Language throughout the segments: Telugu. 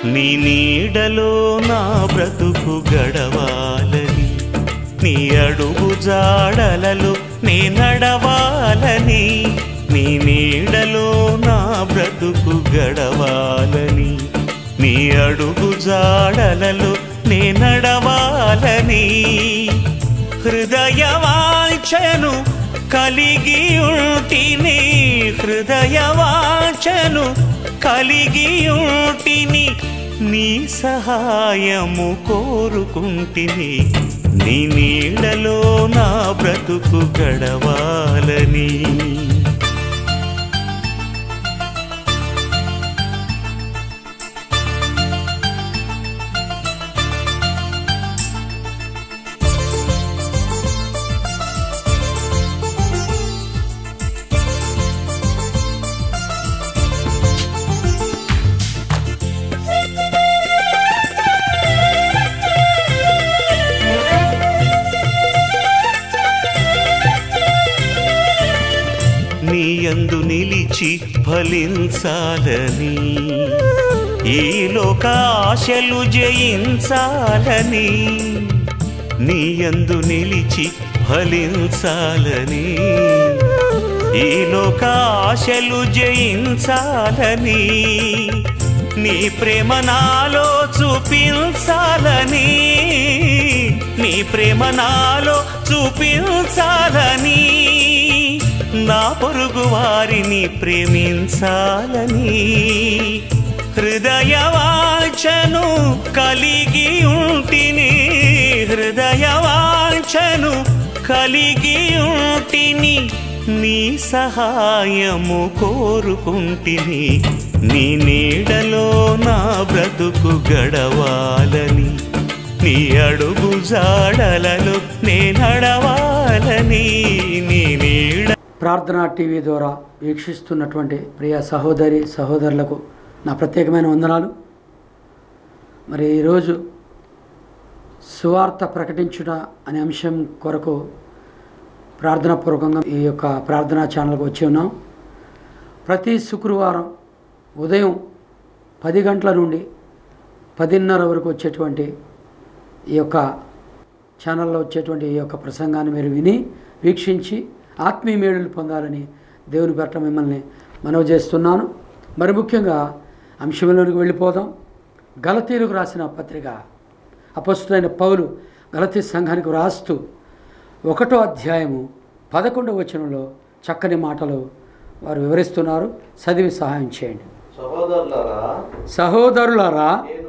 నీ నీడలో నా బ్రతుకు గడవాలని, నీ అడుగు జాడలలో నే నడవాలని, నీ నీడలో నా బ్రతుకు గడవాలని, నీ అడుగు జాడలలో నే నడవాలని, హృదయవాంఛను కలిగి ఉంటిని, హృదయవాంఛను కలిగి ఉంటిని, నీ సహాయము కోరుకుంటిని, నీ నీడలో నా బ్రతుకు గడవాలని. నీయందు నిలిచి ఫలించాలని, ఈ లోక ఆశలు జయించాలని, నీయందు నిలిచి ఫలించాలని, ఈ లోక ఆశలు జయించాలని, నీ ప్రేమ నాలో చూపించాలని, నీ ప్రేమ నాలో చూపించాలని, నా పొరుగు వారిని ప్రేమించాలని, హృదయవాంఛను కలిగి ఉంటిని, హృదయవాంఛను కలిగి ఉంటిని, నీ సహాయము కోరుకుంటిని, నీ నీడలో నా బ్రతుకు గడవాలని, నీ అడుగు జాడలలో నే నడవాలని, నీ నీడ. ప్రార్థనా టీవీ ద్వారా వీక్షిస్తున్నటువంటి ప్రియ సహోదరి సహోదరులకు నా ప్రత్యేకమైన వందనాలు. మరి ఈరోజు సువార్త ప్రకటించుట అనే అంశం కొరకు ప్రార్థనాపూర్వకంగా ఈ యొక్క ప్రార్థనా ఛానల్కి వచ్చి ఉన్నాం. ప్రతి శుక్రవారం ఉదయం 10 గంటల నుండి 10:30 వరకు వచ్చేటువంటి ఈ యొక్క ఛానల్లో వచ్చేటువంటి ఈ యొక్క ప్రసంగాన్ని మీరు విని వీక్షించి ఆత్మీయ మేలులు పొందాలని దేవుని పేరట మిమ్మల్ని మనవి చేస్తున్నాను. మరి ముఖ్యంగా అంశంలోనికి వెళ్ళిపోదాం. గలతీయులకు రాసిన పత్రిక అపొస్తలుడైన పౌలు గలతీ సంఘానికి రాస్తూ 1వ అధ్యాయము 11వ వచనంలో చక్కని మాటలు వారు వివరిస్తున్నారు. చదివి సహాయం చేయండి. సహోదరులారా,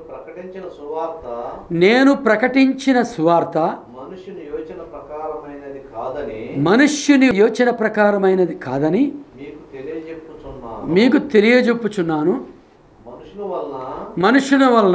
నేను ప్రకటించిన సువార్త మనుష్యుని యోచన ప్రకారమైనది కాదని మీకు తెలియజెప్పుచున్నాను. మనుషుల వలన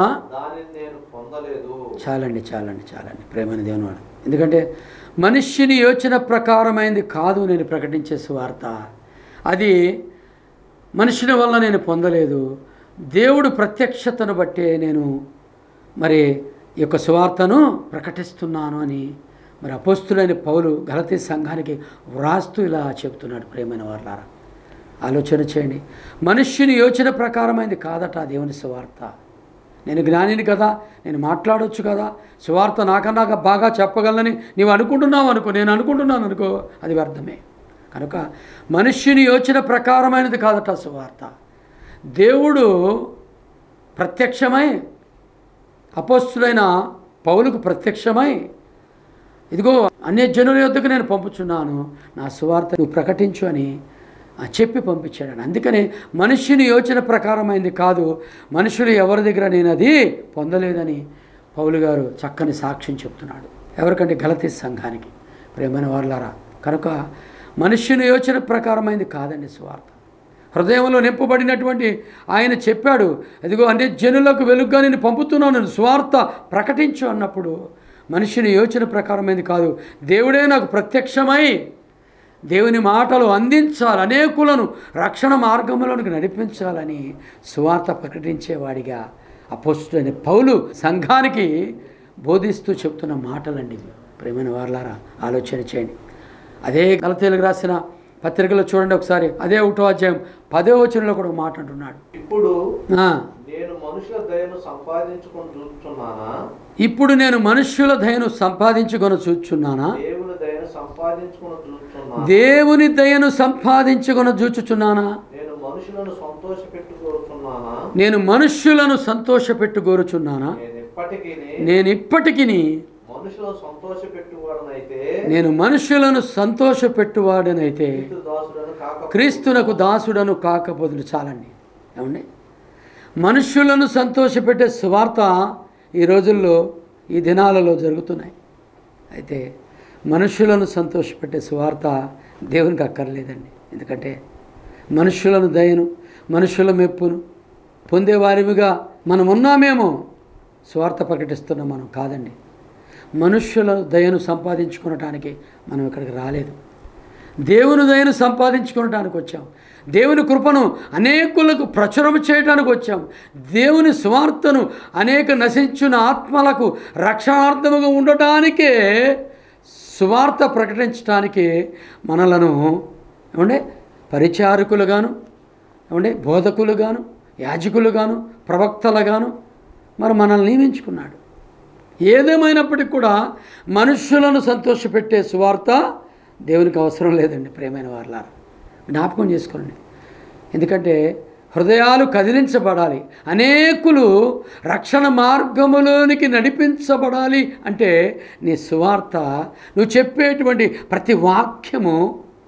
చాలండి చాలండి చాలండి ప్రేమని దేవుని వాడు. ఎందుకంటే మనుష్యుని యోచన ప్రకారమైనది కాదు నేను ప్రకటించే సువార్త, అది మనుషుని వలన నేను పొందలేదు, దేవుడు ప్రత్యక్షతను బట్టే నేను మరి ఈ యొక్క సువార్తను ప్రకటిస్తున్నాను అని మరి అపోస్తులైన పౌలు గలతీ సంఘానికి వ్రాస్తూ ఇలా చెబుతున్నాడు. ప్రేమైన వారలారా, ఆలోచన చేయండి. మనుష్యుని యోచన ప్రకారమైంది కాదట దేవుని సువార్త. నేను జ్ఞానిని కదా, నేను మాట్లాడవచ్చు కదా, సువార్త నాకన్నా బాగా చెప్పగలనని నీవు అనుకుంటున్నావు అనుకో, నేను అనుకుంటున్నాను అనుకో, అది వ్యర్థమే. కనుక మనుష్యుని యోచన ప్రకారమైనది కాదట సువార్త. దేవుడు ప్రత్యక్షమై అపోస్తులైన పౌలుకు ప్రత్యక్షమై ఇదిగో అన్యజనుల యొద్దకు నేను పంపుచున్నాను, నా సువార్త నువ్వు ప్రకటించు అని చెప్పి పంపించాడు. అందుకని మనుష్యుని యోచన ప్రకారమైంది కాదు, మనుషులు ఎవరి దగ్గర నేను అది పొందలేదని పౌలు గారు చక్కని సాక్ష్యం చెప్తున్నాడు. ఎవరికంటే గలతీ సంఘానికి. ప్రేమైన వారలారా, కనుక మనుష్యుని యోచన ప్రకారమైంది కాదండి సువార్త. హృదయంలో నింపబడినటువంటి ఆయన చెప్పాడు, అదిగో అన్యజనులకు వెలుగుగా నేను పంపుతున్నాను, సువార్త ప్రకటించు అన్నప్పుడు మనుషుని యోచన ప్రకారమైంది కాదు, దేవుడే నాకు ప్రత్యక్షమై దేవుని మాటలు అందించాలి, అనేకులను రక్షణ మార్గంలోనికి నడిపించాలని సువార్త ప్రకటించేవాడిగా అపోస్తలుడైన పౌలు సంఘానికి బోధిస్తూ చెప్తున్న మాటలండి. ప్రేమైన వారలారా, ఆలోచన చేయండి. అదే గలతీయులకు రాసిన పత్రికలో చూడండి ఒకసారి, అదే 1వ అధ్యాయం 10వ వచనంలో కూడా మాట అంటున్నాడు. ఇప్పుడు ఆ, నేను మనుషుల దయను సంపాదించుకొని చూస్తున్నానా, ఇప్పుడు నేను మనుష్యుల దయను సంపాదించుకొని చూచున్నానా, దేవుని దయను సంపాదించుకొని చూస్తున్నానా, దేవుని దయను సంపాదించుకొని చూచుచున్నానా, నేను మనుషులను సంతోషపెట్టుకోరుచున్నానా, నేను మనుష్యులను సంతోషపెట్టుకోరుచున్నానా, నేను ఇప్పటికీ నేను ఇప్పటికిని మనుషులను సంతోషపెట్టువాడనైతే, నేను మనుష్యులను సంతోషపెట్టువాడనైతే దాసుడను కాక క్రీస్తునకు దాసుడను కాకపోదులు. చాలండి. ఏమండి, మనుష్యులను సంతోషపెట్టే సువార్త ఈ రోజుల్లో ఈ దినాలలో జరుగుతున్నాయి. అయితే మనుష్యులను సంతోషపెట్టే సువార్త దేవునికి అక్కర్లేదండి. ఎందుకంటే మనుష్యులను దయను, మనుష్యుల మెప్పును పొందేవారివిగా మనం ఉన్నామేమో, సువార్త ప్రకటిస్తున్నాం మనం కాదండి. మనుష్యుల దయను సంపాదించుకోవటానికి మనం ఇక్కడికి రాలేదు. దేవుని దయను సంపాదించుకోవటానికి వచ్చాం. దేవుని కృపను అనేకులకు ప్రచురం చేయడానికి వచ్చాం. దేవుని సువార్తను అనేక నశించిన ఆత్మలకు రక్షణార్థముగా ఉండటానికే, సువార్త ప్రకటించడానికి మనలను ఏమంటే పరిచారకులుగాను, ఏమంటే బోధకులుగాను, యాజకులుగాను, ప్రవక్తలుగాను మరి మనల్ని నియమించుకున్నాడు. ఏదేమైనప్పటికీ కూడా మనుష్యులను సంతోషపెట్టే సువార్త దేవునికి అవసరం లేదండి. ప్రియమైన వారలారా, జ్ఞాపకం చేసుకోండి. ఎందుకంటే హృదయాలు కదిలించబడాలి, అనేకులు రక్షణ మార్గములోనికి నడిపించబడాలి అంటే నీ సువార్త, నువ్వు చెప్పేటువంటి ప్రతి వాక్యము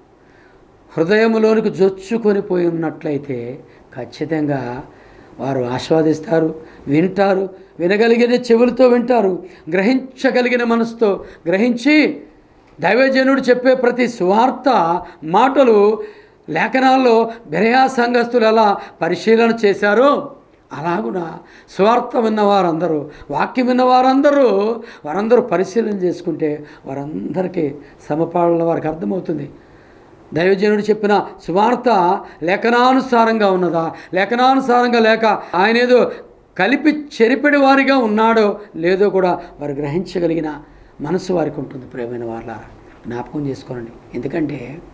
హృదయములోనికి జొచ్చుకొని పోయి ఉన్నట్లయితే ఖచ్చితంగా వారు ఆస్వాదిస్తారు, వింటారు. వినగలిగిన చెవులతో వింటారు, గ్రహించగలిగిన మనసుతో గ్రహించి దైవజనుడు చెప్పే ప్రతి సువార్త మాటలు లేఖనాల్లో బెరయా సంఘస్థులు ఎలా పరిశీలన చేశారో అలాగున సువార్త విన్నవారందరూ, వాక్యం విన్నవారందరూ వారందరూ పరిశీలన చేసుకుంటే వారందరికీ సమపాలన వారికి అర్థమవుతుంది. దైవజనుడు చెప్పిన సువార్త లేఖనానుసారంగా ఉన్నదా, లేఖనానుసారంగా లేక ఆయన ఏదో కలిపి చెరిపెడి వారిగా ఉన్నాడో లేదో కూడా వారు గ్రహించగలిగిన మనసు వారికి ఉంటుంది. ప్రియమైన వారలారా, జ్ఞాపకం చేసుకోనండి. ఎందుకంటే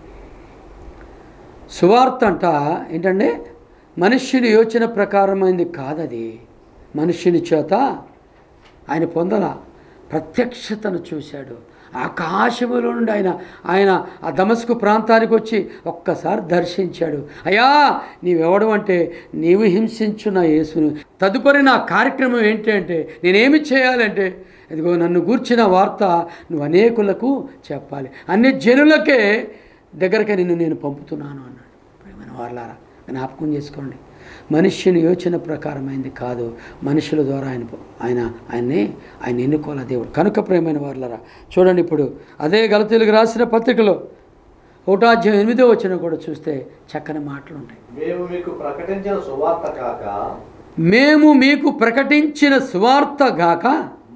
సువార్త అంట ఏంటంటే మనుష్యుని యోచన ప్రకారమైంది కాదది. మనుష్యుని చేత ఆయన పొందల ప్రత్యక్షతను చూశాడు. ఆకాశములో నుండి ఆయన ఆ దమస్కు ప్రాంతానికి వచ్చి ఒక్కసారి దర్శించాడు. అయ్యా, నీవెవడం అంటే నీవు హింసించున్న యేసును. తదుపరి నా కార్యక్రమం ఏంటి అంటే నేనేమి చేయాలంటే, ఇదిగో నన్ను గూర్చిన వార్త నువ్వు అనేకులకు చెప్పాలి, అన్ని జనులకే దగ్గరకే నేను పంపుతున్నాను అన్నాడు. ప్రియమైన వారలారా, జ్ఞాపకం చేసుకోండి. మనుష్యుని యోచన ప్రకారమైంది కాదు, మనుషుల ద్వారా ఆయన ఎన్నుకోవాలి దేవుడు. కనుక ప్రియమైన వారలారా చూడండి, ఇప్పుడు అదే గలతీయులకు రాసిన పత్రికలో 1వ అధ్యాయం 8వ వచనం కూడా చూస్తే చక్కని మాటలు ఉంటాయి. మేము మీకు ప్రకటించిన సువార్త కాక, మేము మీకు ప్రకటించిన సువార్త గాక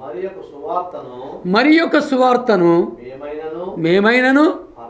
మరి యొక్క సువార్తను మేమైనను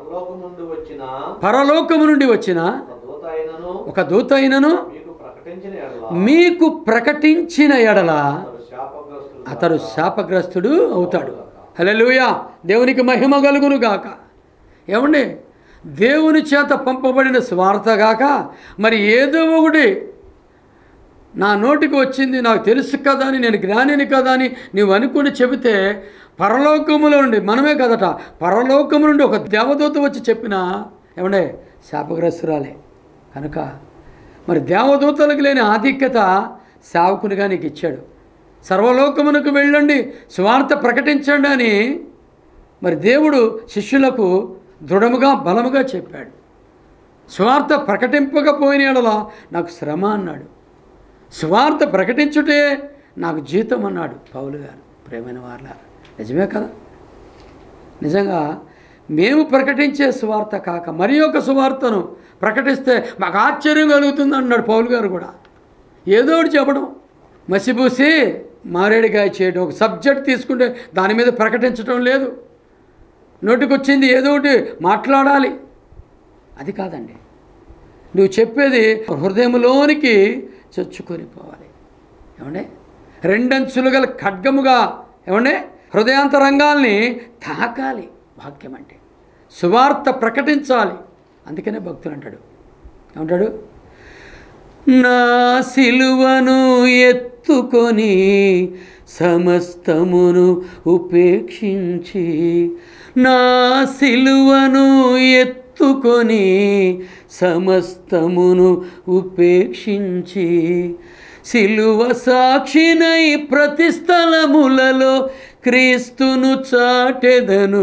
పరలోకము నుండి వచ్చిన ఒక దూత అయినను మీకు ప్రకటించిన ఎడల అతడు శాపగ్రస్తుడు అవుతాడు. హల్లెలూయా, దేవునికి మహిమ కలుగును గాక. ఏమండి, దేవుని చేత పంపబడిన స్వార్థ గాక మరి ఏదో ఒకటి నా నోటికి వచ్చింది, నాకు తెలుసు కదా అని, నేను జ్ఞానిని కదా అని నీవు అనుకుని చెబితే పరలోకములో నుండి, మనమే కదట, పరలోకము నుండి ఒక దేవదూత వచ్చి చెప్పినా ఏమండే శాపగ్రస్తురాలే. కనుక మరి దేవదూతలకు లేని ఆధిక్యత సేవకునిగా నీకు ఇచ్చాడు. సర్వలోకమునకు వెళ్ళండి, సువార్త ప్రకటించండి అని మరి దేవుడు శిష్యులకు దృఢముగా బలముగా చెప్పాడు. సువార్త ప్రకటింపకపోయిన యెడల నాకు శ్రమ అన్నాడు. సువార్త ప్రకటించుటే నాకు జీతం అన్నాడు పౌలు గారు. ప్రియమైన వారలారా, నిజమే కదా? నిజంగా మేము ప్రకటించే సువార్త కాక మరి ఒక సువార్తను ప్రకటిస్తే మాకు ఆశ్చర్యం కలుగుతుంది అన్నాడు పౌలు గారు కూడా. ఏదో ఒకటి చెప్పడం, మసిబూసి మారేడుగాయ చేయడం, ఒక సబ్జెక్ట్ తీసుకుంటే దాని మీద ప్రకటించడం లేదు. నోటికొచ్చింది ఏదో ఒకటి మాట్లాడాలి, అది కాదండి. నువ్వు చెప్పేది హృదయంలోనికి చొచ్చుకొని పోవాలి. ఏమండే, రెండంచులు గల ఖడ్గముగా ఏమండే హృదయాంతరంగాల్ని తాకాలి. వాక్యం అంటే సువార్త ప్రకటించాలి. అందుకనే భక్తులు అంటాడు, ఏమంటాడు? నా సిలువను ఎత్తుకొని సమస్తమును ఉపేక్షించి, నా సిలువను ఎత్తుకొని సమస్తమును ఉపేక్షించి, సిలువ సాక్షినై ప్రతి స్థలములలో క్రీస్తును చాటెదను,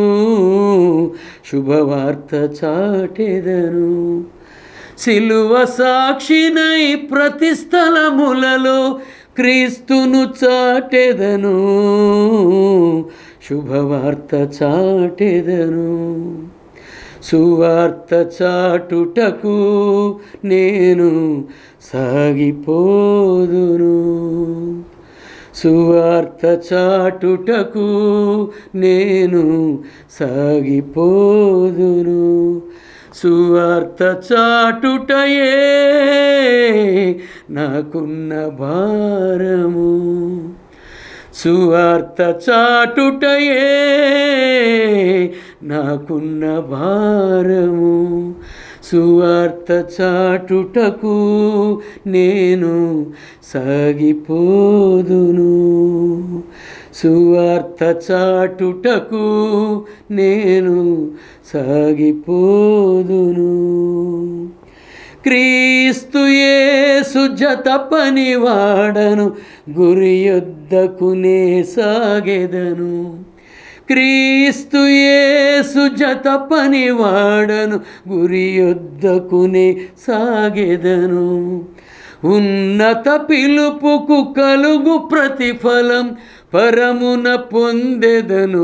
శుభవార్త చాటెదను. సిలువ సాక్షినై ప్రతి స్థలములలో క్రీస్తును చాటెదను, శుభవార్త చాటెదను. సువార్త చాటుటకు నేను సాగిపోదును, సువార్త చాటుటకు నేను సాగిపోదును. సువార్త చాటుటయే నాకున్న భారము, సువార్త చాటుటయే నాకున్న భారము. సువార్త చాటుటకు నేను సాగిపోదును, సువార్త చాటుటకు నేను సాగిపోదును. క్రీస్తు యేసు జత పనివాడను, గురి యొద్దకునే సాగెదను. క్రీస్తు యేసు జత పనివాడను, గురి యొద్దకునే సాగెదను. ఉన్నత పిలుపుకు కలుగు ప్రతిఫలం పరమున పొందెదను,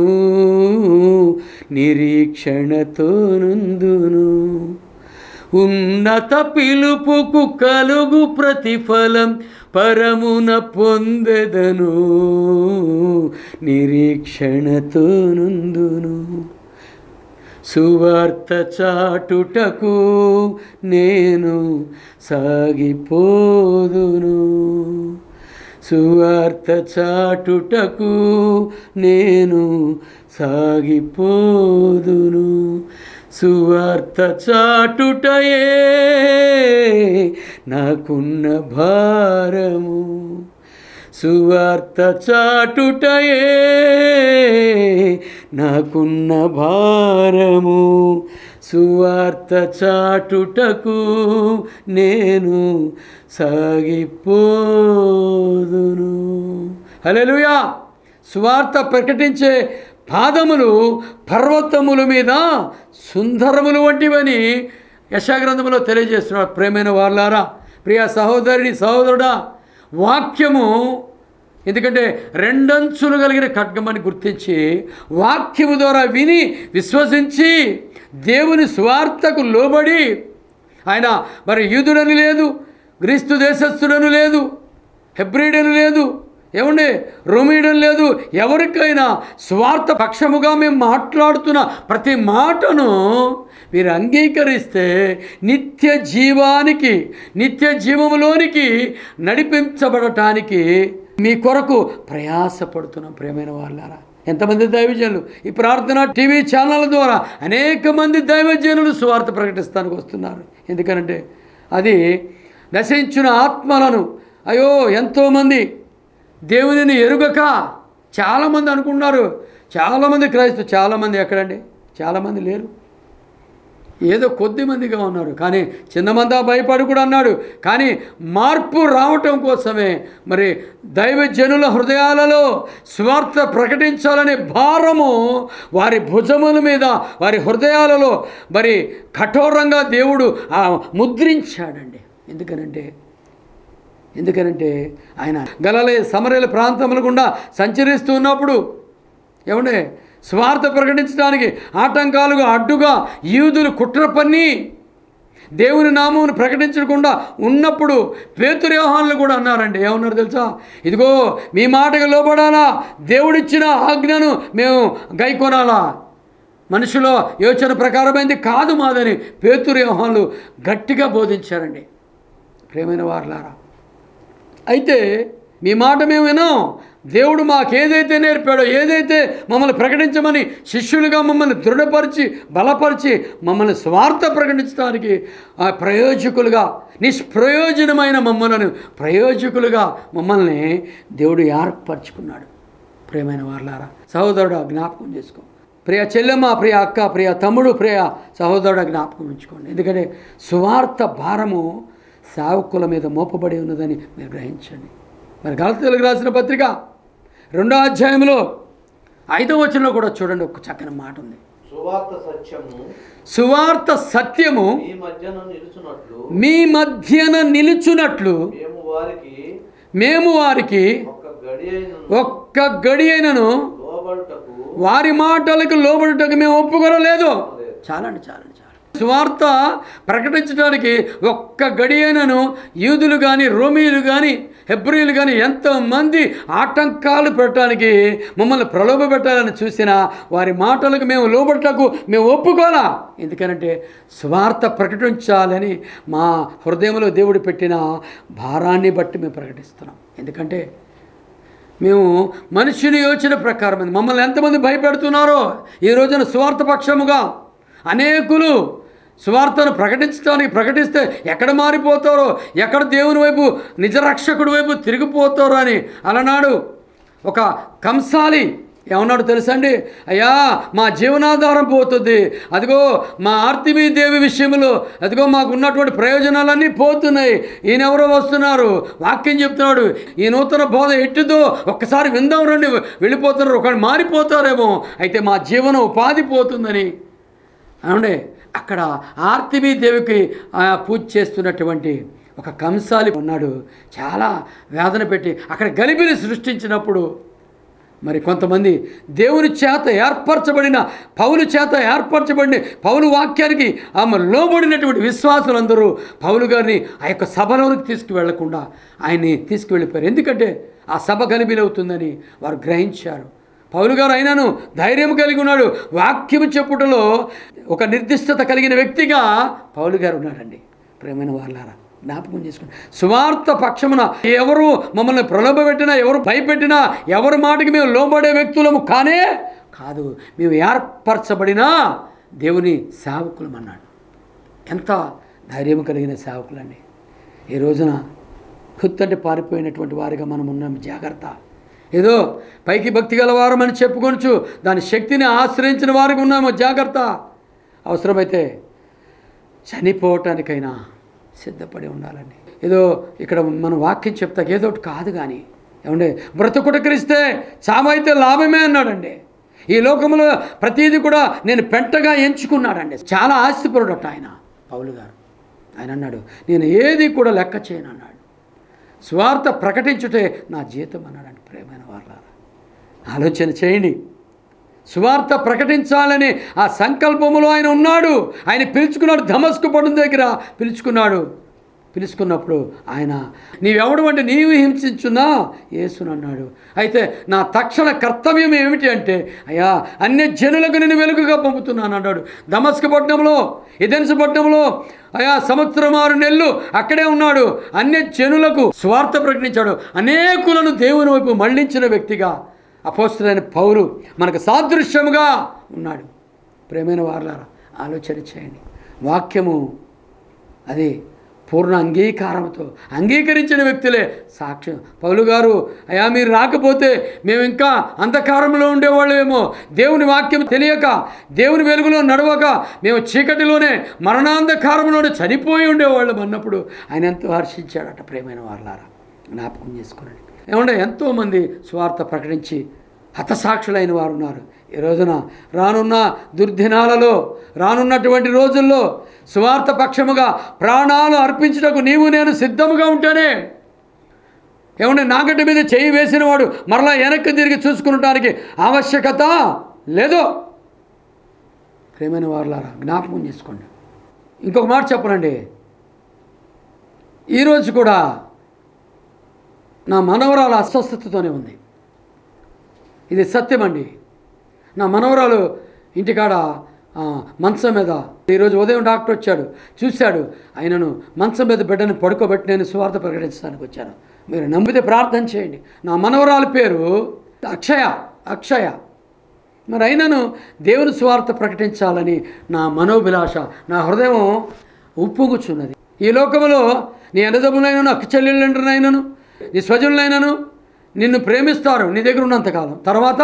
నిరీక్షణతో నుందును. ఉన్నత పిలుపుకు కలుగు ప్రతిఫలం పరమున పొందెదను, నిరీక్షణతో నుందును. సువార్త చాటుటకు నేను సాగిపోదును, సువార్త చాటుటకు నేను సాగిపోదును. సువార్త చాటుటయే నాకున్న భారము, సువార్త చాటుటయే నాకున్న భారము. సువార్త చాటుటకు నేను సాగిపోదును. హల్లెలూయా. సువార్త ప్రకటించే పాదములు పర్వతముల మీద సుందరములు వంటివని యెషయా గ్రంథములో తెలియజేస్తున్నాడు. ప్రేమైన వారలారా, ప్రియ సహోదరుని సహోదరుడా, వాక్యము ఎందుకంటే రెండంచులు కలిగిన ఖడ్గమని గుర్తించి వాక్యము ద్వారా విని విశ్వసించి దేవుని సువార్తకు లోబడి, ఆయన మరి యూదుడని లేదు, గ్రీస్తు దేశస్థుడని లేదు, హెబ్రీడని లేదు, ఏమండి రోమీయుడని లేదు, ఎవరికైనా స్వార్థ పక్షముగా మేము మాట్లాడుతున్న ప్రతి మాటను మీరు అంగీకరిస్తే నిత్య జీవానికి, నిత్య జీవములోనికి నడిపించబడటానికి మీ కొరకు ప్రయాసపడుతున్నాం. ప్రియమైన వాళ్ళారా, ఎంతమంది దైవజనులు ఈ ప్రార్థన టీవీ ఛానళ్ళ ద్వారా అనేక మంది దైవజనులు సువార్త ప్రకటిస్తానికి వస్తున్నారు. ఎందుకనంటే అది నశించిన ఆత్మలను, అయ్యో ఎంతోమంది దేవునిని ఎరుగక చాలామంది అనుకున్నారు, చాలామంది క్రైస్తవులు, చాలామంది ఎక్కడండి, చాలామంది లేరు, ఏదో కొద్ది మందిగా ఉన్నారు. కానీ చిన్నమందా భయపడి కూడా అన్నాడు. కానీ మార్పు రావటం కోసమే మరి దైవజనుల హృదయాలలో స్వార్థ ప్రకటించాలనే భారము వారి భుజముల మీద, వారి హృదయాలలో మరి కఠోరంగా దేవుడు ముద్రించాడండి. ఎందుకనంటే ఆయన గలిలయ సమరయ ప్రాంతముల గుండా సంచరిస్తూ ఉన్నప్పుడు, ఏమంటే స్వార్థ ప్రకటించడానికి ఆటంకాలుగా అడ్డుగా యూదులు కుట్ర పన్ని దేవుని నామమును ప్రకటించకుండా ఉన్నప్పుడు పేతురు యోహానులు కూడా అన్నారండి. ఏమన్నారు తెలుసా? ఇదిగో మీ మాటకు లోబడాలా, దేవుడిచ్చిన ఆజ్ఞను మేము గైకొనాలా, మనుషుల యోచన ప్రకారమైంది కాదు మాదని పేతురు యోహానులు గట్టిగా బోధించారండి. ప్రియమైన వారలారా, అయితే మీ మాట మేము వినాం, దేవుడు మాకేదైతే నేర్పాడో, ఏదైతే మమ్మల్ని ప్రకటించమని శిష్యులుగా మమ్మల్ని దృఢపరిచి బలపరిచి మమ్మల్ని స్వార్థ ప్రకటించడానికి ఆ ప్రయోజకులుగా, నిష్ప్రయోజనమైన మమ్మల్ని ప్రయోజకులుగా మమ్మల్ని దేవుడు ఏర్పరచుకున్నాడు. ప్రియమైన వారలారా, సహోదరుడు జ్ఞాపకం చేసుకో. ప్రియ చెల్లెమ్మ, ప్రియ అక్క, ప్రియ తమ్ముడు, ప్రియ సహోదరుడు జ్ఞాపకం ఉంచుకోండి. ఎందుకంటే సువార్త భారము సేవకుల మీద మోపబడి ఉన్నదని మీరు గ్రహించండి. మరి గలతీయులకు రాసిన పత్రిక 2వ అధ్యాయంలో 5వ వచనంలో కూడా చూడండి, ఒక చక్కని మాట ఉంది. సువార్త సత్యము మీ మధ్యన నిలుచున్నట్లు మేము వారికి ఒక్క గడి అయినను వారి మాటలకు లోబడుటకు మేము ఒప్పుకోలేదు. చాలండి, చాలండి, చాలు. సువార్త ప్రకటించడానికి ఒక్క గడి అయినను యూదులు కానీ, రోమీయులు కానీ, హెబ్రీయులు కానీ ఎంతోమంది ఆటంకాలు పెట్టడానికి, మమ్మల్ని ప్రలోభ పెట్టాలని చూసినా వారి మాటలకు మేము లోబడటకు మేము ఒప్పుకోలా. ఎందుకనంటే సువార్త ప్రకటించాలని మా హృదయంలో దేవుడు పెట్టిన భారాన్ని బట్టి మేము ప్రకటిస్తున్నాం. ఎందుకంటే మేము మనుషుని యోచన ప్రకారం మమ్మల్ని ఎంతమంది భయపెడుతున్నారో ఈ రోజున సువార్త పక్షముగా అనేకులు సువార్తను ప్రకటిస్తే ఎక్కడ మారిపోతారో, ఎక్కడ దేవుని వైపు నిజరక్షకుడి వైపు తిరిగిపోతారో అని అలనాడు ఒక కంసాలి ఏమన్నాడు తెలుసండి? అయ్యా, మా జీవనాధారం పోతుంది, అదిగో మా ఆర్తిమీ దేవి విషయంలో అదిగో మాకు ఉన్నటువంటి ప్రయోజనాలన్నీ పోతున్నాయి, ఈయనెవరో వస్తున్నారు, వాక్యం చెప్తున్నాడు, ఈ నూతన బోధ ఎట్టుదో ఒక్కసారి విందాం రండి, వెళ్ళిపోతున్నారు, ఒకళ్ళు మారిపోతారేమో, అయితే మా జీవన ఉపాధి పోతుందని అవునండి. అక్కడ ఆర్తిమీ దేవికి పూజ చేస్తున్నటువంటి ఒక కంసాలి ఉన్నాడు. చాలా వేదన పెట్టి అక్కడ గలిబిలి సృష్టించినప్పుడు మరి కొంతమంది దేవుని చేత ఏర్పరచబడిన పౌలు వాక్యానికి ఆమె లోబడినటువంటి విశ్వాసులందరూ పౌలు గారిని ఆ యొక్క సభలోనికి తీసుకువెళ్లకుండా ఆయన్ని తీసుకువెళ్ళిపోయారు. ఎందుకంటే ఆ సభ గలిబిలవుతుందని వారు గ్రహించారు. పౌలు గారు అయినాను ధైర్యం కలిగి ఉన్నాడు. వాక్యము చెప్పుటలో ఒక నిర్దిష్టత కలిగిన వ్యక్తిగా పౌలు గారు ఉన్నాడండి. ప్రేమైన వారలారా, జ్ఞాపకం చేసుకోండి. సువార్త పక్షమున ఎవరు మమ్మల్ని ప్రలోభ పెట్టినా, ఎవరు భయపెట్టినా, ఎవరి మాటకి మేము లోబడే వ్యక్తులము కానే కాదు. మేము ఏర్పరచబడిన దేవుని సేవకులం అన్నాడు. ఎంత ధైర్యం కలిగిన సేవకులండి. ఈ రోజున హుత్తంటే పారిపోయినటువంటి వారిగా మనం ఉన్నాం. జాగ్రత్త. ఏదో పైకి భక్తి గలవారం అని చెప్పుకొనచ్చు దాని శక్తిని ఆశ్రయించిన వారికి ఉన్నాము. జాగ్రత్త. అవసరమైతే చనిపోవటానికైనా సిద్ధపడి ఉండాలండి. ఏదో ఇక్కడ మనం వాక్యం చెప్తాక ఏదో ఒకటి కాదు కానీ ఏమంటే బ్రతుకుట క్రీస్తే చావైతే లాభమే అన్నాడండి. ఈ లోకంలో ప్రతిదీ కూడా నేను పెంటగా ఎంచుకున్నాడండి. చాలా ఆస్తిపరుడట ఆయన పౌలు గారు. ఆయన అన్నాడు, నేను ఏది కూడా లెక్క చేయను అన్నాడు. స్వార్థ ప్రకటించుటే నా జీతం అన్నాడండి. ప్రేమైన వారలారా, ఆలోచన చేయండి. సువార్త ప్రకటించాలని ఆ సంకల్పములో ఆయన ఉన్నాడు. ఆయన పిలుచుకున్నాడు. దమస్కు పట్టణం దగ్గర పిలుచుకున్నప్పుడు ఆయన నీవెవడు అంటే నీవు హింసించున్నా యేసును అన్నాడు. అయితే నా తక్షణ కర్తవ్యం ఏమిటి అంటే, అయ్యా అన్య జనులకు నేను వెలుగుగా పంపుతున్నాను అన్నాడు. దమస్కు పట్టణంలో, ఎథెన్సు పట్టణంలో అయ్యా 6 నెలలు అక్కడే ఉన్నాడు. అన్య జనులకు స్వార్థ ప్రకటించాడు. అనేకులను దేవుని వైపు మళ్లించిన వ్యక్తిగా అపోస్తలుడైన పౌలు మనకు సాదృశ్యముగా ఉన్నాడు. ప్రేమైన వారలారా, ఆలోచన చేయండి. వాక్యము అది పూర్ణ అంగీకారంతో అంగీకరించిన వ్యక్తులే సాక్ష్యం. పౌలు గారు, అయ్యా మీరు రాకపోతే మేము ఇంకా అంధకారంలో ఉండేవాళ్ళేమో, దేవుని వాక్యం తెలియక, దేవుని వెలుగులో నడవక మేము చీకటిలోనే మరణాంధకారంలోనే చనిపోయి ఉండేవాళ్ళం అన్నప్పుడు ఆయన ఎంతో హర్షించాడట. ప్రేమైన వారలారా, జ్ఞాపకం చేసుకోండి. ఏమంటే ఎంతోమంది స్వార్థ ప్రకటించి హతసాక్షులైన వారు ఉన్నారు. ఈ రోజున రానున్న దుర్దినాలలో, రానున్నటువంటి రోజుల్లో స్వార్థ పక్షముగా ప్రాణాలు అర్పించుటకు నీవు నేను సిద్ధముగా ఉంటేనే ఏమంటే నాగటి మీద చేయి వేసిన వాడు మరలా వెనక్కి తిరిగి చూసుకునడానికి ఆవశ్యకత లేదు. ప్రేమైన వారలారా, జ్ఞాపకం చేసుకోండి. ఇంకొక మాట చెప్పనండి. ఈరోజు కూడా నా మనవరాలు అస్వస్థతతోనే ఉంది. ఇది సత్యమండి. నా మనవరాలు ఇంటికాడ మంచం మీద ఈరోజు ఉదయం డాక్టర్ వచ్చాడు, చూశాడు, ఆయనను మంచం మీద బిడ్డను పడుకోబెట్టి నేను సువార్త ప్రకటించడానికి వచ్చాను. మీరు నమ్మితే ప్రార్థన చేయండి. నా మనవరాలి పేరు అక్షయ. మరి అయినను దేవుని సువార్త ప్రకటించాలని నా మనోభిలాష, నా హృదయం ఉప్పొంగుచున్నది. ఈ లోకంలో నీ అన్నదమ్ములైనను అక్క చెల్లెళ్ళైనను నీ స్వజనులైనను నిన్ను ప్రేమిస్తారు నీ దగ్గర ఉన్నంతకాలం. తర్వాత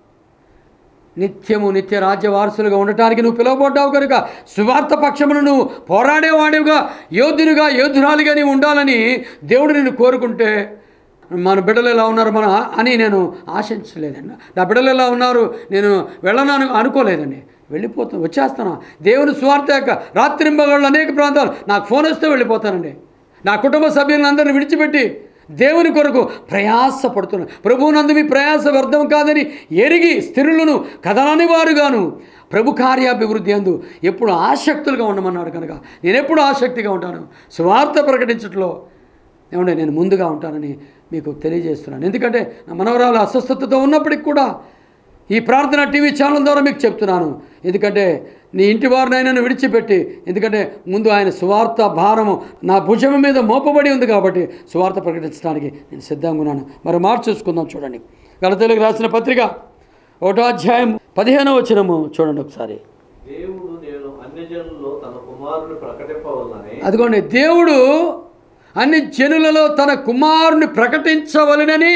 నిత్య రాజ్య వారసులుగా ఉండటానికి నువ్వు పిలువబడ్డావు కనుక సువార్త పక్షమును నువ్వు పోరాడేవాడివిగా, యోధురాలిగా నీవు ఉండాలని దేవుడు నిన్ను కోరుకుంటే, మన బిడ్డలు ఎలా ఉన్నారు అని నేను ఆశించలేదండి. నా బిడ్డలు ఎలా ఉన్నారు నేను వెళ్ళను అనుకోలేదండి. వచ్చేస్తాను. దేవుని సువార్త యొక్క రాత్రింబగళ్ళు అనేక ప్రాంతాలు నాకు ఫోన్ వస్తే వెళ్ళిపోతానండి. నా కుటుంబ సభ్యులందరినీ విడిచిపెట్టి దేవుని కొరకు ప్రయాసపడుతున్నాను. ప్రభువునందు మీ ప్రయాస వ్యర్థం కాదని ఎరిగి స్థిరులను కదలని వారుగాను ప్రభు కార్యాభివృద్ధి అందు ఎప్పుడు ఆసక్తులుగా ఉండమన్నాడు కనుక నేను ఎప్పుడు ఆసక్తిగా ఉంటాను. సువార్త ప్రకటించట్లో ఏమంటే నేను ముందుగా ఉంటానని మీకు తెలియజేస్తున్నాను. ఎందుకంటే నా మనవరాలు అస్వస్థతతో ఉన్నప్పటికి కూడా ఈ ప్రార్థన టీవీ ఛానల్ ద్వారా మీకు చెప్తున్నాను. ఎందుకంటే నీ ఇంటి వారినైనా విడిచిపెట్టి, ఎందుకంటే ముందు ఆయన సువార్త భారము నా భుజం మీద మోపబడి ఉంది కాబట్టి సువార్త ప్రకటించడానికి నేను సిద్ధంగా ఉన్నాను. మరి మాట చూసుకుందాం. చూడండి, గలతీయులకు రాసిన పత్రిక 1వ అధ్యాయం 15వ వచనము చూడండి ఒకసారి. దేవుడు నేను అన్ని జనులలో తన కుమారుని ప్రకటింపవలనని, అదిగోండి, దేవుడు అన్ని జనులలో తన కుమారుని ప్రకటించవలనని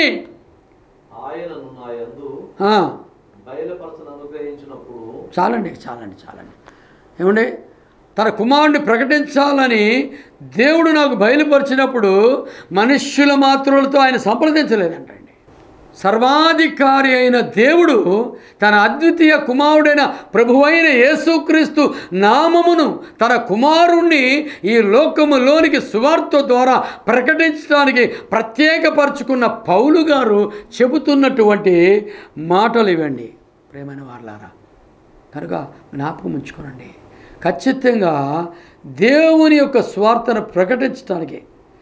ఆయనను నా యందు బయలుపరచను అనుగ్రహించినప్పుడు. చాలండి. ఏమండి, తన కుమారుని ప్రకటించాలని దేవుడు నాకు బయలుపరిచినప్పుడు మనుష్యుల మాత్రులతో ఆయన సంప్రదించలేదంటండి. సర్వాధికారి అయిన దేవుడు తన అద్వితీయ కుమారుడైన ప్రభువైన యేసుక్రీస్తు నామమును తన కుమారుణ్ణి ఈ లోకములోనికి సువార్త ద్వారా ప్రకటించడానికి ప్రత్యేకపరుచుకున్న పౌలు గారు చెబుతున్నటువంటి మాటలు ఇవ్వండి ప్రేమైన వారలారా. కనుక జ్ఞాపకం ఉంచుకోనండి. ఖచ్చితంగా దేవుని యొక్క స్వార్థను ప్రకటించడానికి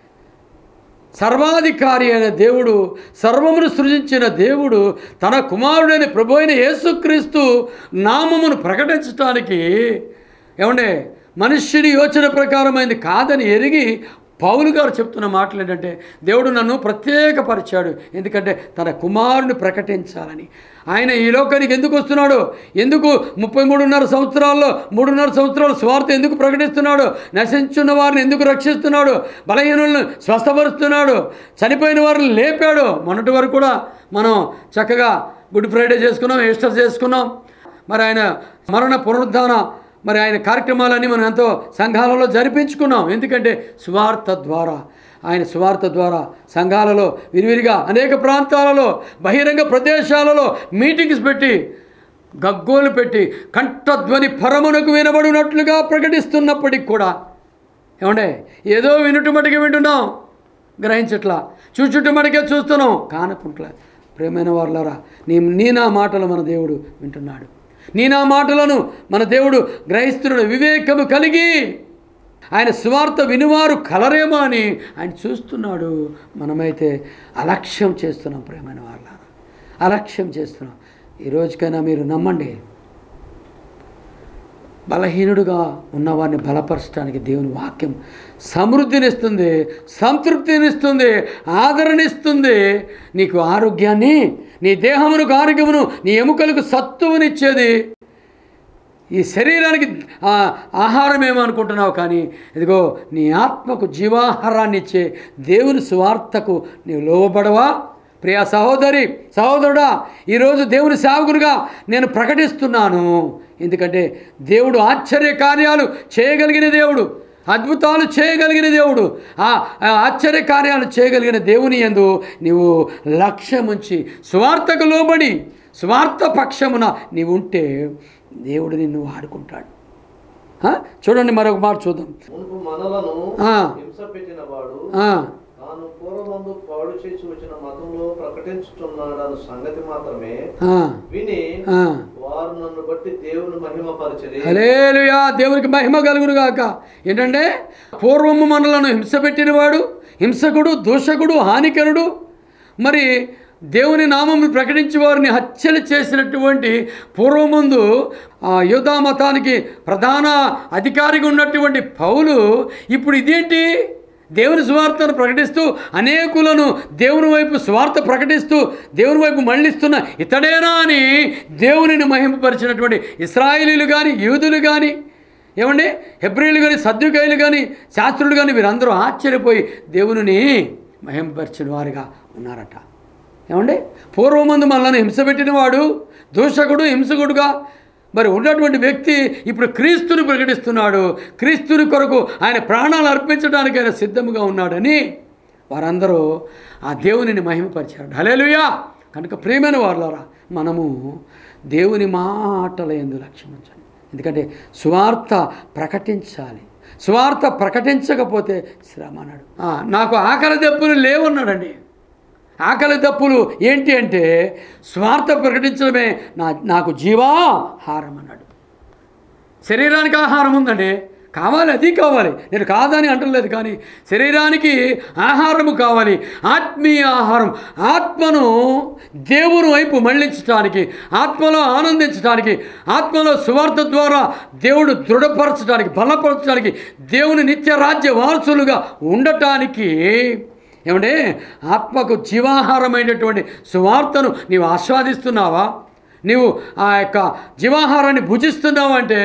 సర్వాధికారి అయిన దేవుడు, సర్వమును సృజించిన దేవుడు తన కుమారుడైన ప్రభు అయిన యేసుక్రీస్తు నామమును ప్రకటించడానికి ఏమంటే మనుష్యుని యోచన ప్రకారమైంది కాదని ఎరిగి పౌలు గారు చెప్తున్న మాటలు ఏంటంటే, దేవుడు నన్ను ప్రత్యేకపరిచాడు ఎందుకంటే తన కుమారుని ప్రకటించాలని. ఆయన ఈ లోకానికి ఎందుకు వస్తున్నాడు, ఎందుకు 33.5 సంవత్సరాల్లో 3.5 సంవత్సరాలు స్వార్థ ఎందుకు ప్రకటిస్తున్నాడు, నశించున్న వారిని ఎందుకు రక్షిస్తున్నాడు, బలహీనులను స్వస్థపరుస్తున్నాడు, చనిపోయిన వారిని లేపాడు. మొన్నటి వరకు కూడా మనం చక్కగా గుడ్ ఫ్రైడే చేసుకున్నాం, ఈస్టర్ చేసుకున్నాం. మరి ఆయన మరణ పునరుద్ధాన మరి ఆయన కార్యక్రమాలన్నీ మనం ఎంతో సంఘాలలో జరిపించుకున్నాం. ఎందుకంటే సువార్త ద్వారా సంఘాలలో విరివిరిగా అనేక ప్రాంతాలలో బహిరంగ ప్రదేశాలలో మీటింగ్స్ పెట్టి గగ్గోలు పెట్టి కంఠధ్వని పరమునకు వినబడినట్లుగా ప్రకటిస్తున్నప్పటికి కూడా ఏమంటే ఏదో వినుటమటికి వింటున్నాం, గ్రహించట్లా, చూచుటమటికే చూస్తున్నాం, కానకుంట్లా. ప్రేమైన వారులారా, నీ నా మాటలు మన దేవుడు వింటున్నాడు, నీ నా మాటలను మన దేవుడు గ్రహిస్తున్నాడు. వివేకము కలిగి ఆయన సువార్త వినువారు కలరేమో అని ఆయన చూస్తున్నాడు. మనమైతే అలక్ష్యం చేస్తున్నాం. ప్రేమైన వారులారా, అలక్ష్యం చేస్తున్నాం. ఈ రోజుకైనా మీరు నమ్మండి, బలహీనుడుగా ఉన్నవారిని బలపరచడానికి దేవుని వాక్యం సమృద్ధినిస్తుంది, సంతృప్తినిస్తుంది, ఆదరణిస్తుంది. నీకు ఆరోగ్యాన్ని, నీ దేహమునకు ఆరోగ్యమును, నీ ఎముకలకు సత్తువునిచ్చేది. ఈ శరీరానికి ఆహారం ఏమనుకుంటున్నావు, కానీ ఇదిగో నీ ఆత్మకు జీవాహారాన్ని ఇచ్చే దేవుని సువార్తకు నీవు లోబడవా? ప్రియ సహోదరి, సహోదరుడా, ఈరోజు దేవుని సేవకునిగా నేను ప్రకటిస్తున్నాను. ఎందుకంటే దేవుడు ఆశ్చర్య కార్యాలు చేయగలిగిన దేవుడు, అద్భుతాలు చేయగలిగిన దేవుడు. ఆ ఆశ్చర్య కార్యాలు చేయగలిగిన దేవుని యందు నీవు లక్ష్యముంచి సువార్తకు లోబడి స్వార్థ పక్షమున నీవు ఉంటే దేవుడు నిన్ను వాడుకుంటాడు. చూడండి, మరొక మాట చూద్దాం. మనలను హింస పెట్టినవాడు తాను పూర్వమందు పాడు చేసి వచ్చిన మతంలో ప్రకటించుచున్నాడన్న సంగతి మాత్రమే విని వారు నన్ను బట్టి దేవుని మహిమపరచరి. హల్లెలూయా, దేవునికి మహిమ కలుగును గాక. ఏంటంటే పూర్వము మనలను హింస పెట్టినవాడు, హింసకుడు, దూషకుడు, హానికరుడు, మరి దేవుని నామమును ప్రకటించి వారిని హత్యలు చేసినటువంటి పూర్వముందు యూదా మతానికి ప్రధాన అధికారిగా ఉన్నటువంటి పౌలు ఇప్పుడు ఇదేంటి, దేవుని సువార్తను ప్రకటిస్తూ అనేకులను దేవుని వైపు సువార్త ప్రకటిస్తూ దేవుని వైపు మళ్ళిస్తున్న ఇతడేనా అని దేవునిని మహిమపరిచినటువంటి ఇశ్రాయేలీలు కానీ యూదులు కానీ ఏమండి హెబ్రీలు కానీ సద్దుకైలు కానీ శాస్త్రులు కానీ వీరందరూ ఆశ్చర్యపోయి దేవునిని మహిమపరిచిన వారిగా ఉన్నారట. ఏమండి పూర్వమందు మనల్ని హింసపెట్టిన వాడు దూషకుడు హింసకుడుగా మరి ఉన్నటువంటి వ్యక్తి ఇప్పుడు క్రీస్తుని ప్రకటిస్తున్నాడు. క్రీస్తుని కొరకు ఆయన ప్రాణాలు అర్పించడానికి ఆయన సిద్ధంగా ఉన్నాడని వారందరూ ఆ దేవునిని మహిమపరిచారు. హల్లెలూయా. కనుక ప్రియమైన వారులారా, మనము దేవుని మాటల యందు లక్ష్యం ఉంచాలి. ఎందుకంటే సువార్త ప్రకటించాలి. సువార్త ప్రకటించకపోతే శ్రమ అన్నాడు. నాకు ఆకలి దప్పులు లేవన్నాడండి. ఆకలి దప్పులు ఏంటి అంటే స్వార్థ ప్రకటించడమే నాకు జీవాహారం అన్నాడు. శరీరానికి ఆహారం ఉందండి, కావాలి, అది కావాలి, నేను కాదని అంటలేదు. కానీ శరీరానికి ఆహారము కావాలి, ఆత్మీయ ఆహారం. ఆత్మను దేవుని వైపు మళ్ళించడానికి, ఆత్మలో ఆనందించడానికి, ఆత్మలో సువార్త ద్వారా దేవుడు దృఢపరచడానికి, బలపరచడానికి, దేవుని నిత్య రాజ్య వారసులుగా ఉండటానికి ఏమంటే ఆత్మకు జీవాహారమైనటువంటి సువార్తను నీవు ఆస్వాదిస్తున్నావా? నీవు ఆ యొక్క జీవాహారాన్ని భుజిస్తున్నావు అంటే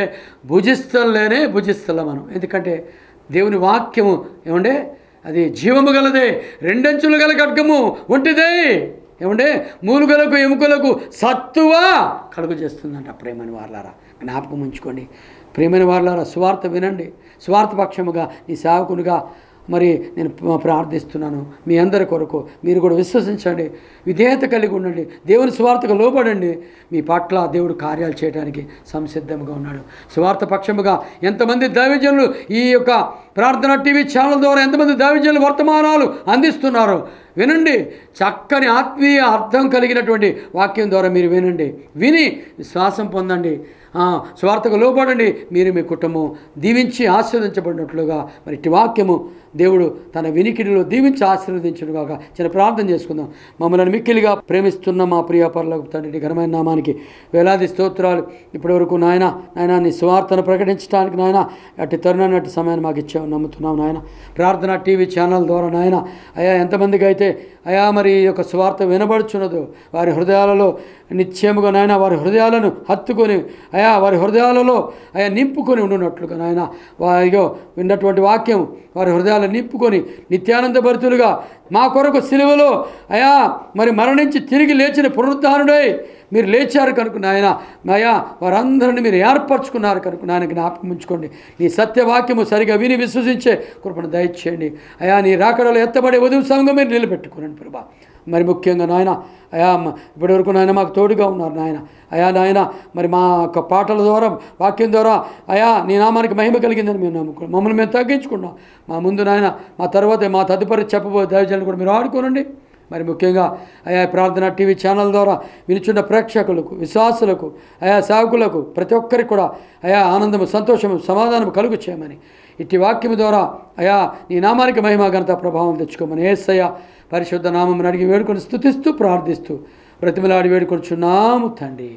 భుజిస్తలే మనం. ఎందుకంటే దేవుని వాక్యము ఏమంటే అది జీవము గలదే, రెండంచులు గల ఖడ్గము ఒంటిదే, ఏమంటే మూలుగలకు ఎముకలకు సత్తువా కలుగు చేస్తుందంట. ప్రేమని వారలారా జ్ఞాపకం ఉంచుకోండి. ప్రేమని వారలారా సువార్త వినండి. స్వార్థ పక్షముగా నీ సేవకునిగా మరి నేను ప్రార్థిస్తున్నాను. మీ అందరి కొరకు మీరు కూడా విశ్వసించండి, విధేయత కలిగి ఉండండి, దేవుని సువార్తకు లోబడండి. మీ పట్ల దేవుడు కార్యాలు చేయడానికి సంసిద్ధంగా ఉన్నాడు. సువార్త పక్షముగా ఎంతమంది దైవజనులు ఈ యొక్క ప్రార్థన టీవీ ఛానల్ ద్వారా ఎంతమంది దైవజనులు వర్తమానాలు అందిస్తున్నారు వినండి. చక్కని ఆత్మీయ అర్థం కలిగినటువంటి వాక్యం ద్వారా మీరు వినండి, విని విశ్వాసం పొందండి, స్వార్థకు లోపడండి. మీరు మీ కుటుంబం దీవించి ఆశీర్వదించబడినట్లుగా మరి ఇట్టి వాక్యము దేవుడు తన వినికిడిలో దీవించి ఆశీర్వదించుగాక. చిన్న ప్రార్థన చేసుకుందాం. మమ్మల్ని మిక్కిలిగా ప్రేమిస్తున్న మా ప్రియ పరలోకపు తండ్రి ఘనమైన నామానికి వేలాది స్తోత్రాలు. ఇప్పటివరకు నాయన నీ స్వార్థను ప్రకటించడానికి నాయన అట్టి తరుణాన్ని అట్టి సమయాన్ని మాకు ఇచ్చామని నమ్ముతున్నాం నాయన. ప్రార్థన టీవీ ఛానల్ ద్వారా నాయన అయా ఎంతమందికి అయితే అయా మరి ఈ యొక్క స్వార్థ వినబడుచున్నదో వారి హృదయాలలో నిశ్చయముగా నాయన వారి హృదయాలను హత్తుకొని అయా వారి హృదయాలలో అయా నింపుకొని ఉండున్నట్లుగా నాయన వారిలో విన్నటువంటి వాక్యం వారి హృదయాలను నింపుకొని నిత్యానందభరితులుగా మా కొరకు సిలువలో అయా మరి మరణించి తిరిగి లేచిన పునరుద్ధానుడై మీరు లేచారు కనుక నాయన అయా వారందరినీ మీరు ఏర్పరచుకున్నారు కనుక నాయన జ్ఞాపకం ఉంచుకోండి. నీ సత్యవాక్యము సరిగా విని విశ్వసించే కృపను దయచేయండి అయా. నీ రాకడలో ఎత్తబడే వధువు సంఘం మీరు నిలబెట్టుకోనండి ప్రభా. మరి ముఖ్యంగా నాయన అయా ఇప్పటివరకు నాయన మాకు తోడుగా ఉన్నారు నాయన అయా. నాయన మరి మా యొక్క పాటల ద్వారా వాక్యం ద్వారా అయా నీ నామానికి మహిమ కలిగిందని మేము నమ్ముకున్నాం. మమ్మల్ని మేము తగ్గించుకున్నాం. మా ముందు నాయన మా తర్వాత మా తదుపరి చెప్పబోయే దైవజనులు కూడా మీరు ఆడుకోనండి. మరి ముఖ్యంగా అయా ప్రార్థన టీవీ ఛానల్ ద్వారా వినిచున్న ప్రేక్షకులకు, విశ్వాసులకు, అయా సేవకులకు ప్రతి ఒక్కరికి కూడా అయా ఆనందము, సంతోషము, సమాధానము కలుగు చేయమని ఇట్టి వాక్యము ద్వారా అయా నీ నామానికి మహిమ ఘనత ప్రభావం తెచ్చుకోమని యేసయ్య పరిశుద్ధ నామం అడిగి వేడుకొని స్తుతిస్తూ ప్రార్థిస్తూ బ్రతిమలాడి వేడుకొనిచున్నాము తండ్రి.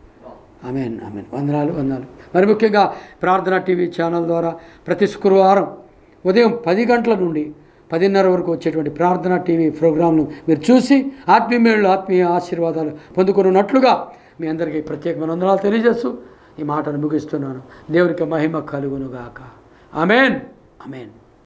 ఆమేన్ ఆమేన్. వందనాలు. మరి ముఖ్యంగా ప్రార్థన టీవీ ఛానల్ ద్వారా ప్రతి శుక్రవారం ఉదయం 10 గంటల నుండి 10:30 వరకు వచ్చేటువంటి ప్రార్థన టీవీ ప్రోగ్రాంను మీరు చూసి ఆత్మీయ మేళ్ళు, ఆత్మీయ ఆశీర్వాదాలు పొందుకున్నట్లుగా మీ అందరికీ ప్రత్యేకమైన వందనాలు తెలియజేస్తూ ఈ మాటను ముగిస్తున్నాను. దేవునికి మహిమ కలుగునుగాక. ఆమేన్ ఆమేన్.